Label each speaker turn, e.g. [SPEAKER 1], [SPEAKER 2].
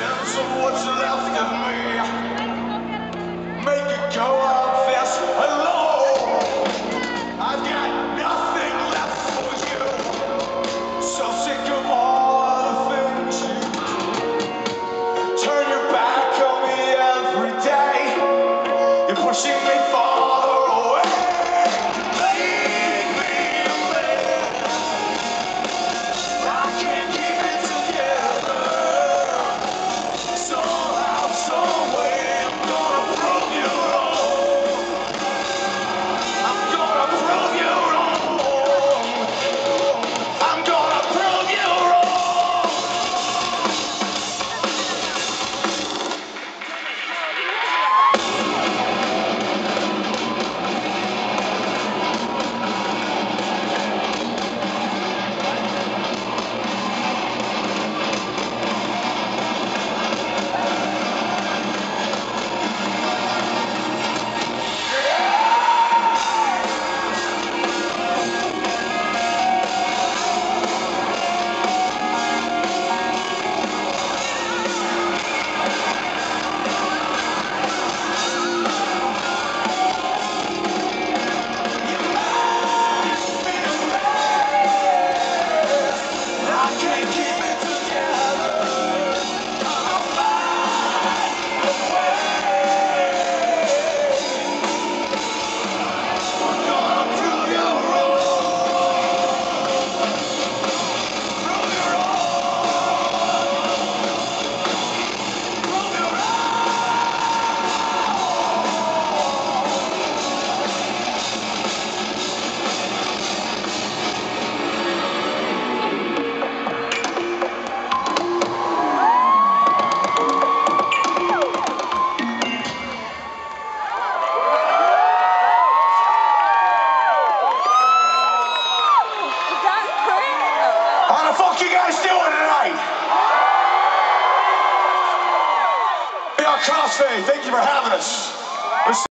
[SPEAKER 1] sense of what's left of me. Make it go up this alone. I've got nothing left for you. So sick of all the things you do. Turn your back on me every day. You're pushing me farther away. Leave me alone. I can't keep it together. Somehow, someway, I'm gonna prove you wrong. I'm gonna prove you wrong. I'm gonna prove you wrong. How the fuck you guys doing tonight? We are Crossfade. Thank you for having us.